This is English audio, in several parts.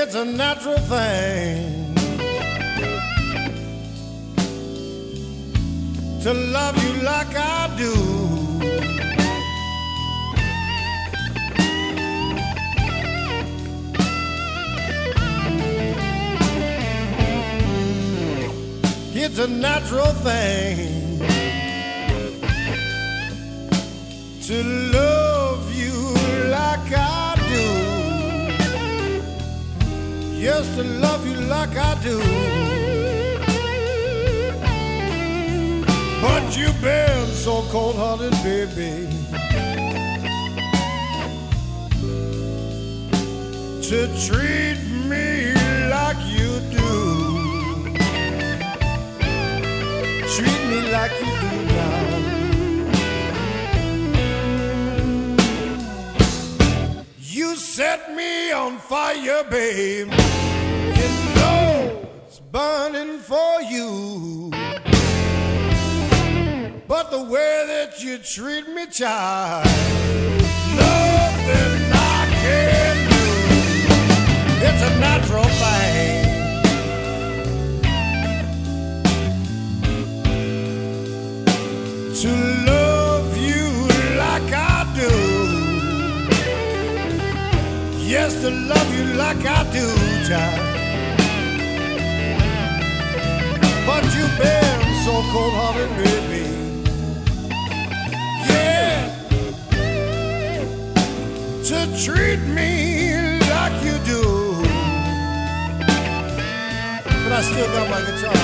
It's a natural thing to love you like I do. It's a natural thing to love you like I do. Yes, to love you like I do. But you've been so cold-hearted, baby, to treat me like you do. Treat me like you do now. You set me on fire, babe. You know it's burning for you. But the way that you treat me, child, nothing I can do. It's a natural thing to love you like I do. Yes, to love you like I do, child. But you've been so cold-hearted, baby. Yeah, to treat me like you do. But I still got my guitar.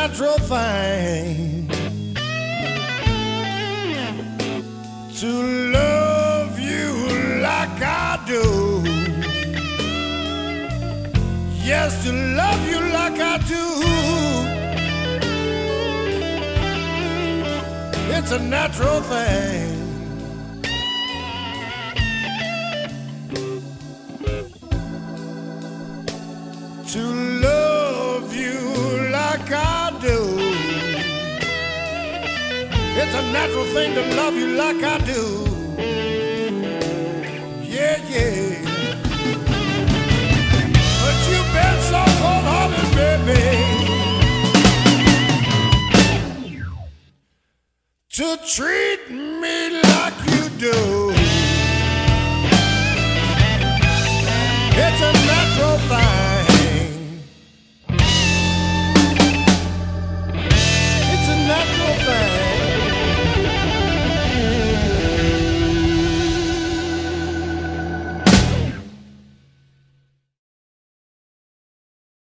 natural thing to love you like I do. Yes, to love you like I do. It's a natural thing. To love you like I do. It's a natural thing to love you like I do. Yeah, yeah. But you've been so cold-hearted, baby, to treat me like you do. It's a